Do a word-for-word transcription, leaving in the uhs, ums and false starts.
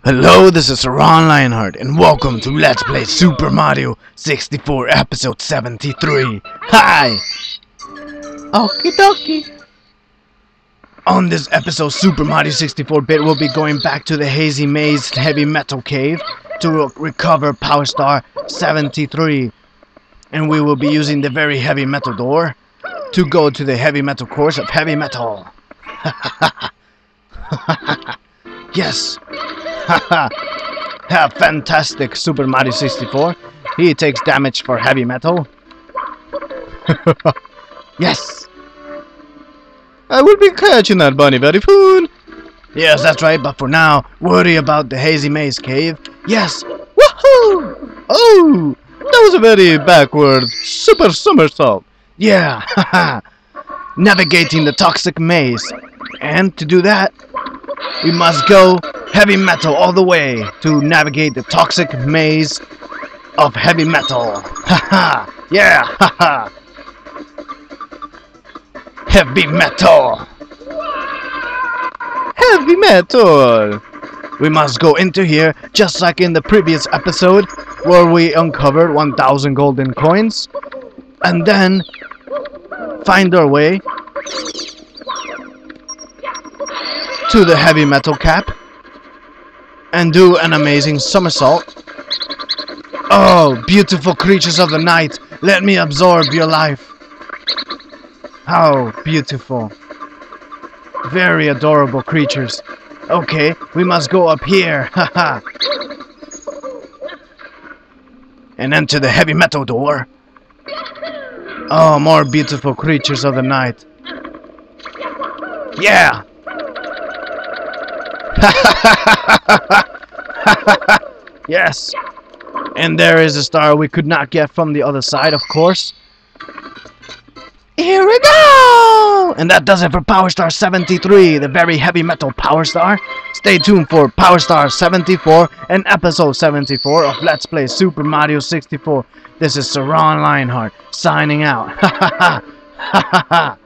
Hello, this is Ron Lionheart, and welcome to Let's Play Super Mario sixty-four Episode seventy-three. Hi! Okie dokie! On this episode, Super Mario sixty-four bit will be going back to the Hazy Maze Heavy Metal Cave to recover Power Star seventy-three. And we will be using the very heavy metal door to go to the heavy metal course of heavy metal. Yes! Haha! Have fantastic Super Mario sixty-four. He takes damage for heavy metal. Yes! I will be catching that bunny very soon. Yes, that's right, but for now, worry about the Hazy Maze Cave. Yes! Woohoo! Oh! That was a very backward super somersault. Yeah! Haha! Navigating the toxic maze. And to do that, we must go heavy metal all the way to navigate the toxic maze of heavy metal. Haha! Yeah! Haha! Heavy metal! Heavy metal! We must go into here just like in the previous episode where we uncovered one thousand golden coins and then find our way to the heavy metal cap and do an amazing somersault. Oh, beautiful creatures of the night, let me absorb your life. How beautiful. Very adorable creatures. Okay, we must go up here. Haha. And enter the heavy metal door. Oh, more beautiful creatures of the night. Yeah! Yes! And there is a star we could not get from the other side, of course. Here we go! And that does it for Power Star seventy-three, the very heavy metal Power Star. Stay tuned for Power Star seventy-four and Episode seventy-four of Let's Play Super Mario sixty-four. This is Sir Ron Lionheart, signing out. Ha ha ha! Ha ha ha!